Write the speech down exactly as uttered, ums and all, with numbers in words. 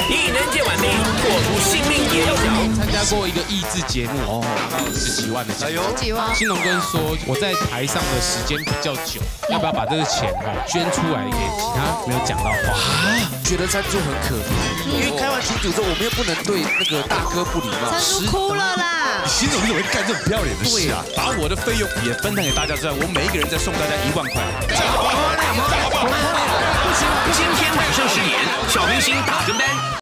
艺能界晚兵，过出性命也要讲。 参加过一个益智节目哦，十几万的奖。 十几万。 新龙哥说我在台上的时间比较久，要不要把这个钱哈捐出来给其他没有讲到话？ 啊，觉得赞助很可怜，因为开完群组之后，我们又不能对那个大哥不礼貌。 赞助哭了啦！ 新总你怎么会干这种不要脸的事啊？把我的费用也分摊给大家之外，我每一个人再送大家一万块。 今天晚上十点，小明星大跟班。